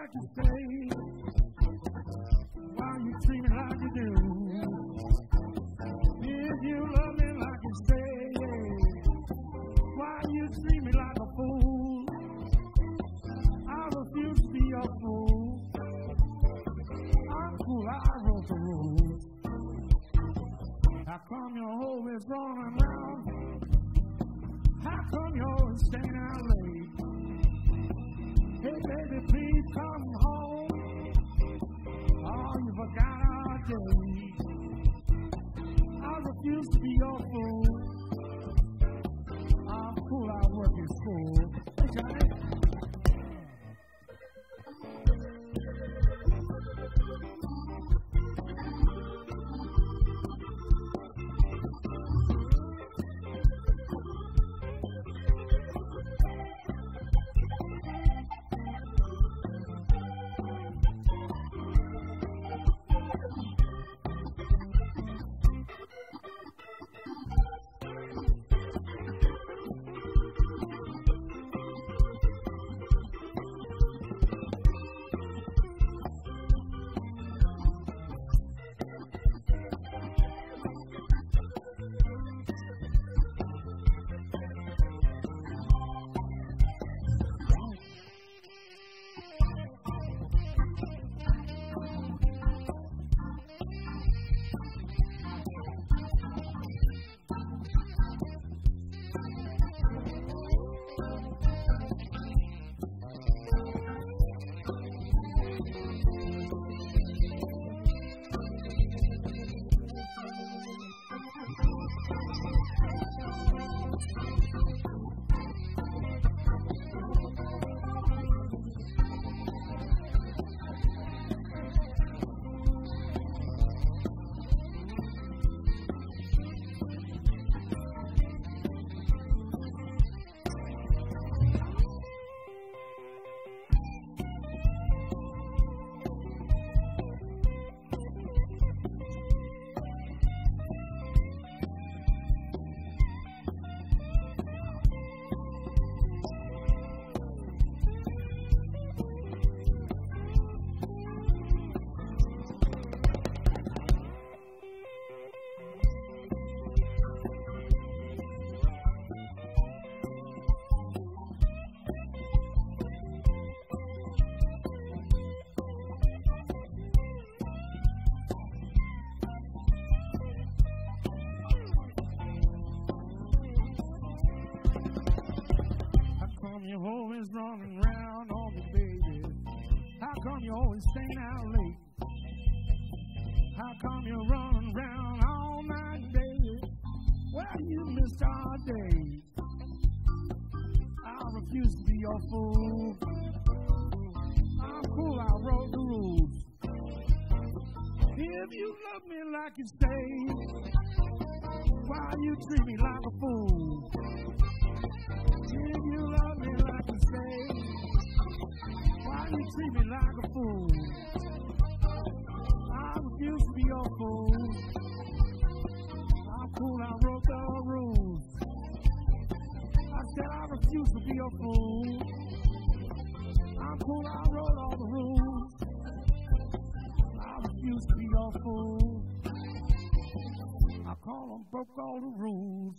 like you stay? Why you treat me like you do? If you love me like you say, why you treat me like a fool? I refuse to be your fool. I'm cool, I wrote the rules. How come you're always running around? How come you're always staying out late? Hey baby, please come home. Oh, you forgot our day. I refuse to be your fool. I'm cool, I work in school. Hey, Johnny. You're always running around on me, baby. How come you're always staying out late? How come you're running around all night, baby? Well, you missed our day. I refuse to be your fool. I'm cool, I wrote the rules. If you love me like you say, why you treat me like a fool? If you love me like you say, why you treat me like a fool? I refuse to be your fool. I'm cool, I wrote the rules. I said I refuse to be your fool. I'm cool, I wrote all the rules. I refuse to be your fool. I call them broke all the rules.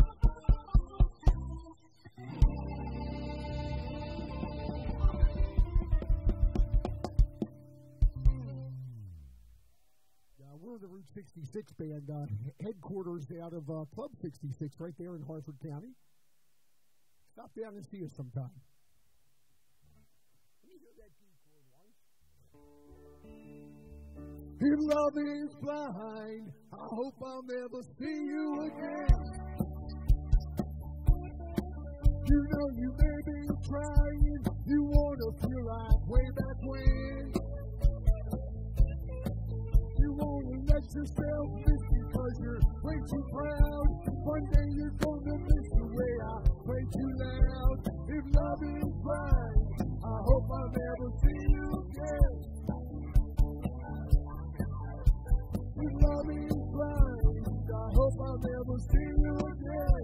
We're the Route 66 band, headquarters out of Club 66 right there in Harford County. Stop down and see us sometime. Let me hear that D chord once. If love is blind, I hope I'll never see you again. You know you may be trying, you want to feel like way back when. You want to let yourself miss because you're way too proud. One day you're going to miss the way I play too loud. If love is blind, I hope I'll never see you again. If love is blind, I hope I'll never see you again.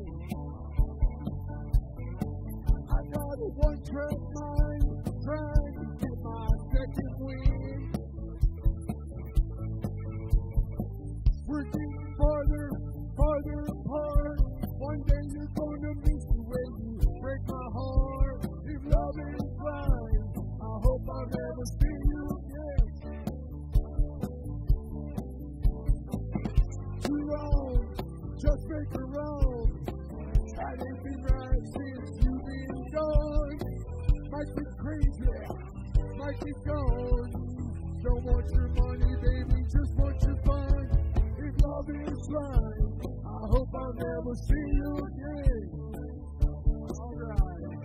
I got a one-track mind, trying to get my farther, farther apart. One day you're gonna miss the way you break my heart. If love is blind, I hope I'll never see you again. Too wrong, just make her wrong. That ain't been right since you've been gone. Might be crazy, might be gone. Don't want your money, baby, just want your fun. If love is blind, I hope I'll never see you again. All right.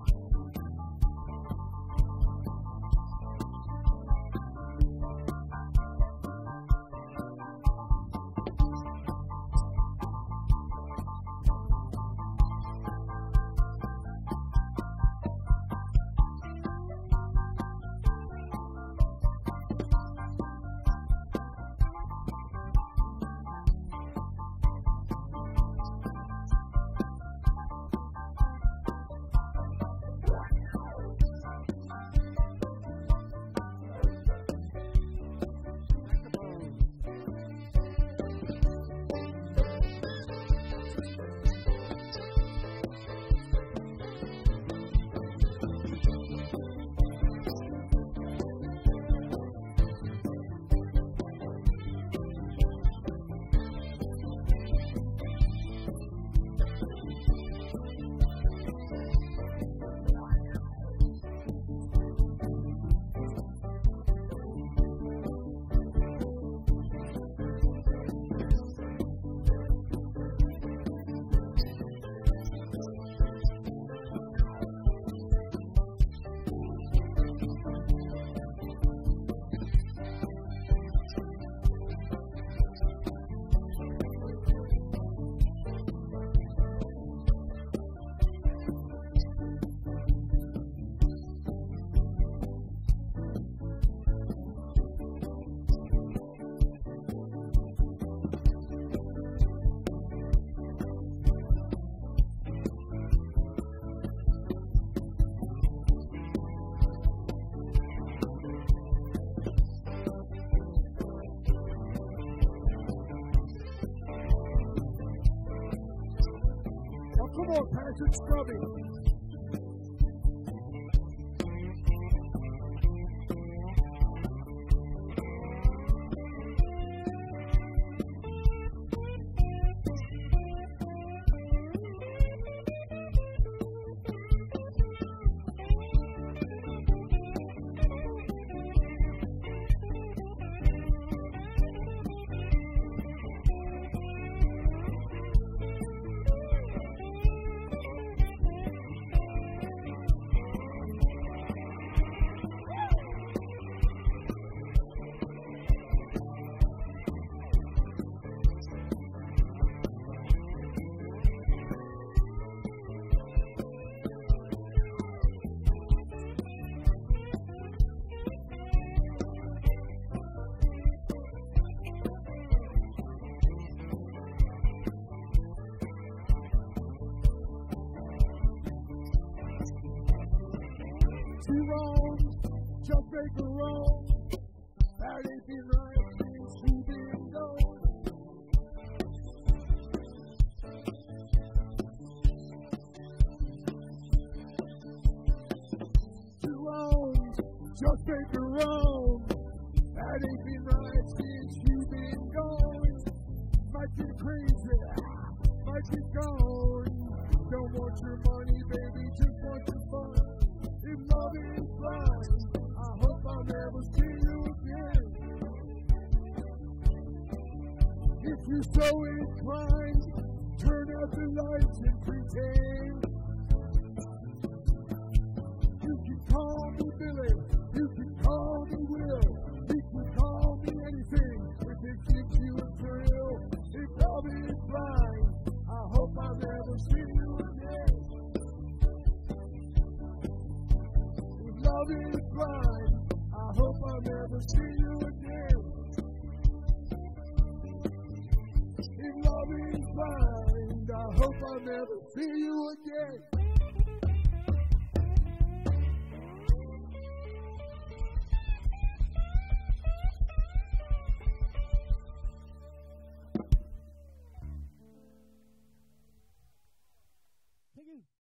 Come on, Patrick Scrubby. Too wrong, just make her wrong. That ain't been right since you've been gone. Too wrong, just make her wrong. That ain't been right since you've been gone. Might be crazy, might be gone. Don't want your money, baby, just want your fun. If love is blind, I hope I'll never see you again. If you're so inclined, turn out the lights and pretend. You can call me Billy, you can call me Will, you can call me anything if it gives you a thrill. If love is blind, I hope I'll never see you again. Love is blind, I hope I'll never see you again. If love is blind, I hope I'll never see you again.